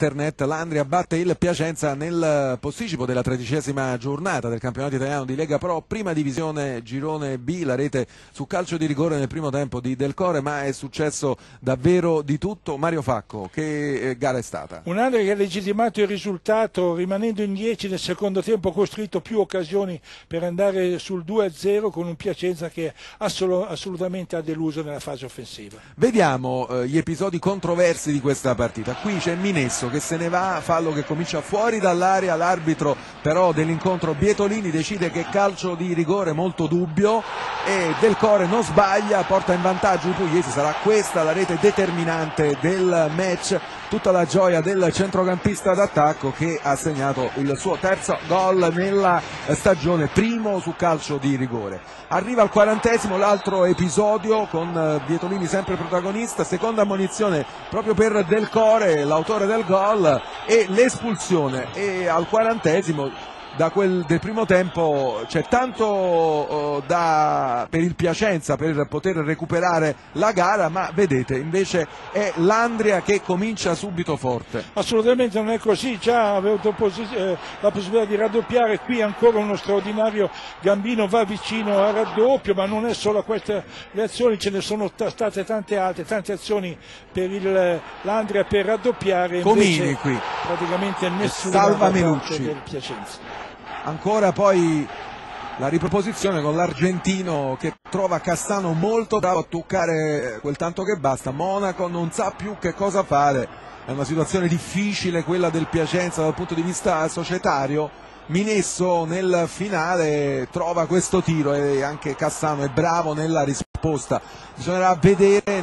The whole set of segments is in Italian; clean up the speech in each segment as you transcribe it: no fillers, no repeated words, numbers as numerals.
internet, l'Andria batte il Piacenza nel posticipo della 13ª giornata del campionato italiano di Lega Pro, prima divisione girone B, la rete su calcio di rigore nel primo tempo di Del Core, ma è successo davvero di tutto. Mario Facco, che gara è stata? Un'Andria che ha legittimato il risultato rimanendo in 10 nel secondo tempo, ha costruito più occasioni per andare sul 2-0 con un Piacenza che assolutamente ha deluso nella fase offensiva. Vediamo gli episodi controversi di questa partita. Qui c'è Minesso che se ne va, fallo che comincia fuori dall'area, l'arbitro però dell'incontro Bietolini decide che calcio di rigore molto dubbio e Del Core non sbaglia, porta in vantaggio i pugliesi. Sarà questa la rete determinante del match, tutta la gioia del centrocampista d'attacco che ha segnato il suo terzo gol nella stagione, primo su calcio di rigore. Arriva al 40esimo l'altro episodio con Bietolini sempre protagonista, seconda ammonizione proprio per Del Core, l'autore del gol, e l'espulsione, e al 40esimo del primo tempo c'è tanto per il Piacenza per poter recuperare la gara, ma vedete invece è l'Andria che comincia subito forte. Assolutamente non è così, già aveva la possibilità di raddoppiare, qui ancora uno straordinario Gambino va vicino al raddoppio, ma non è solo queste le azioni, ce ne sono state tante altre, tante azioni per l'Andria per raddoppiare, Comini qui, praticamente nessuna salva da parte Menucci. del Piacenza. Ancora poi la riproposizione con l'argentino che trova Cassano molto bravo a toccare quel tanto che basta. Monaco non sa più che cosa fare, è una situazione difficile quella del Piacenza dal punto di vista societario. Minesso nel finale trova questo tiro e anche Cassano è bravo nella risposta. Bisognerà vedere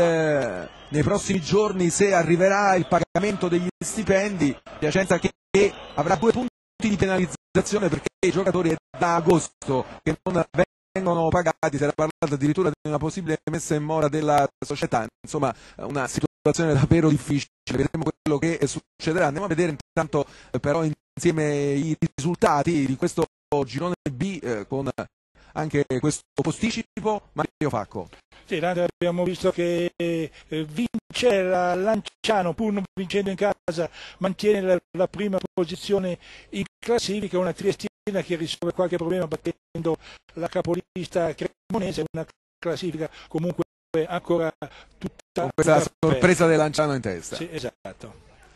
nei prossimi giorni se arriverà il pagamento degli stipendi. Piacenza che avrà 2 punti di penalizzazione perché i giocatori è da agosto che non vengono pagati, si era parlato addirittura di una possibile messa in mora della società, insomma una situazione davvero difficile, vedremo quello che succederà. Andiamo a vedere intanto però insieme i risultati di questo girone B con anche questo posticipo. Mario Facco. Sì, abbiamo visto che vince la Lanciano, pur non vincendo in casa, mantiene la prima posizione in classifica, una Triestina che risolve qualche problema battendo la capolista cremonese, una classifica comunque ancora tutta con questa sorpresa del Lanciano in testa. Sì, esatto.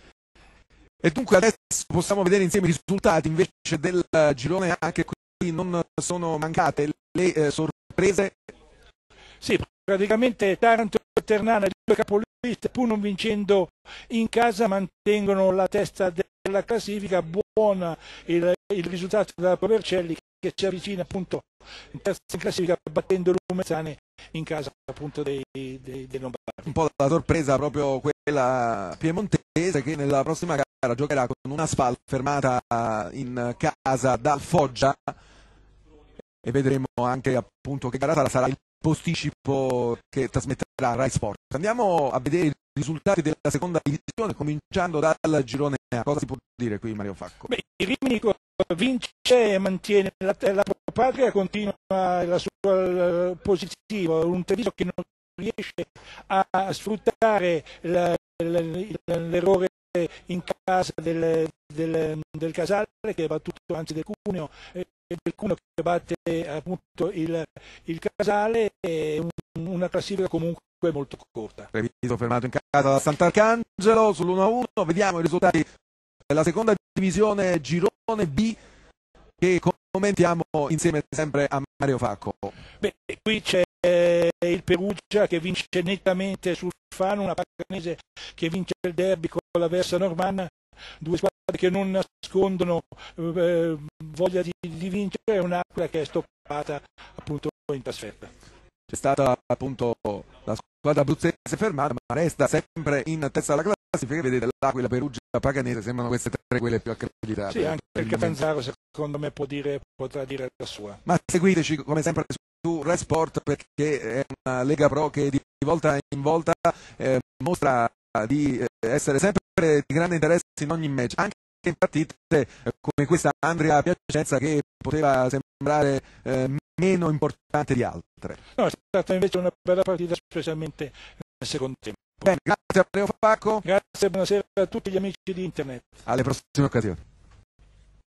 E dunque adesso possiamo vedere insieme i risultati invece del girone. Anche qui non sono mancate le sorprese. Sì, praticamente Taranto e Ternana, le due capoliste, pur non vincendo in casa, mantengono la testa della classifica. Buona il risultato della Provercelli che ci avvicina appunto in terza in classifica battendo Lumezzane in casa appunto dei Lombardi. Un po' la sorpresa proprio quella piemontese che nella prossima gara giocherà con una SPAL fermata in casa dal Foggia, e vedremo anche appunto che gara sarà il posticipo che trasmetterà Rai Sport. Andiamo a vedere i risultati della seconda divisione, cominciando dal girone A. Cosa si può dire qui, Mario Facco? Beh, il Rimini vince e mantiene la patria, continua la sua positivo, un Treviso che non riesce a sfruttare l'errore in casa del Casale, che è battuto, anzi del Cuneo, del Cuneo che batte appunto il Casale, e una classifica comunque molto corta. Treviso fermato in casa da Sant'Arcangelo sull'1-1. Vediamo i risultati della seconda divisione girone B che commentiamo insieme sempre a Mario Facco. Beh, qui c'è il Perugia che vince nettamente sul Fano, una Paganese che vince il derby con la Versa Normanna, due squadre che non nascondono voglia di vincere, un'Aquila che è stoppata appunto in trasferta. C'è stata appunto la squadra abruzzese fermata, ma resta sempre in testa alla classifica. Vedete, l'Aquila, Perugia, Paganese sembrano queste tre quelle più accreditate. Sì, anche il Catanzaro secondo me potrà dire la sua. Ma seguiteci come sempre su Rai Sport, perché è una Lega Pro che di volta in volta mostra di essere sempre di grande interesse in ogni match, anche in partite come questa Andria Piacenza che poteva sembrare meno importante di altre. No, è stata invece una bella partita, specialmente nel secondo tempo. Bene, grazie a Leo Facco. Grazie, buonasera a tutti gli amici di Internet. Alle prossime occasioni.